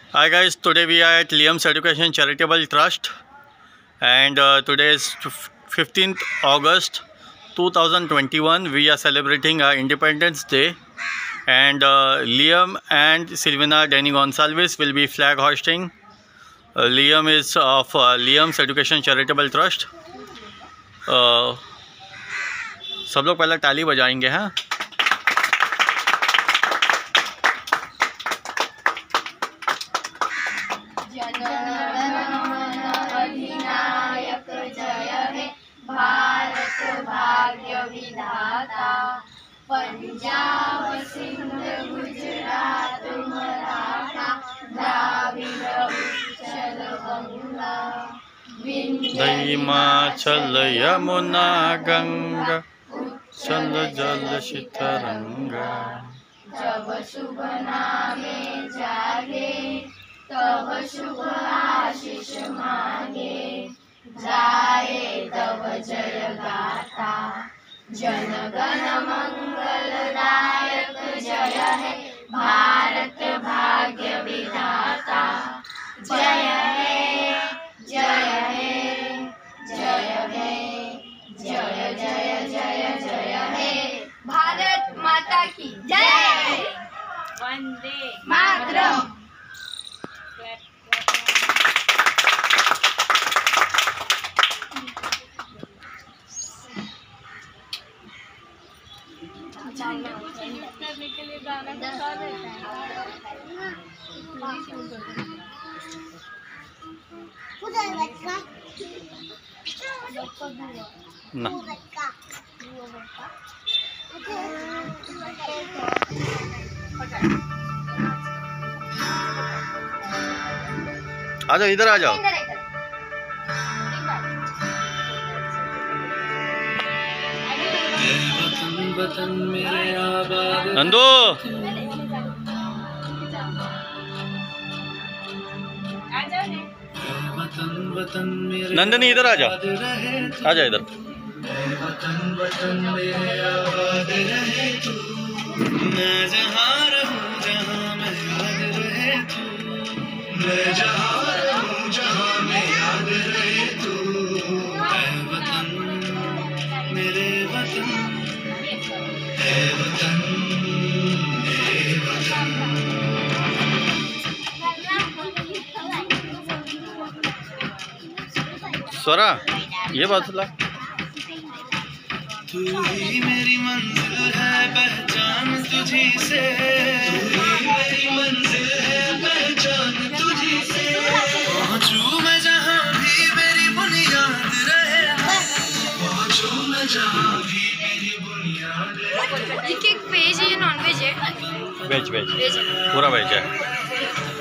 Hi guys, today we are at Liam's Education Charitable Trust and today is 15th August 2021. We are celebrating our Independence Day and Liam and Silvina Danny Gonsalves will be flag hosting. Liam is of Liam's Education Charitable Trust. सब लोग पहले ताली बजाएंगे हाँ। अधिनायक जय हे भारत भाग्य विधाता, पंजाब सिंध गुजरात मराठा द्राविड़ उत्कल गंगा विंध्य हिमाचल यमुना गंगा चल जल शीतरंगा। जब शुभ नामे जागे तब शुभ आशीष मांगे, जाए तब जय गाथा जन गण मंगलदायक जय है भारत भाग्य विधाता। जय है जय है जय है जय जय जय जय है भारत माता की जय। वंदे मातरम। करने के लिए गाना गा देता है ना आ जाओ, इधर आ जाओ। नंदू नंदनी इधर आ जा, आ जा इधर। मैं जहाँ रहूं जहाँ मैं याद रहे तू, मैं जहाँ रहूं जहाँ मैं याद रहे तू। ऐ वतन मेरे वतन, ऐ वतन मेरे वतन। स्वरा ये बात ला। तू ही मेरी मंजिल है पहचान तुझी से, तू ही मेरी मंजिल है पहचान तुझी से। पहुंचूं मैं जहाँ भी मेरी बुनियाद रहे, पहुंचूं मैं जहाँ भी मेरी बुनियाद रहे। एक वेज है या नॉन वेज है? वेज वेज, पूरा वेज है।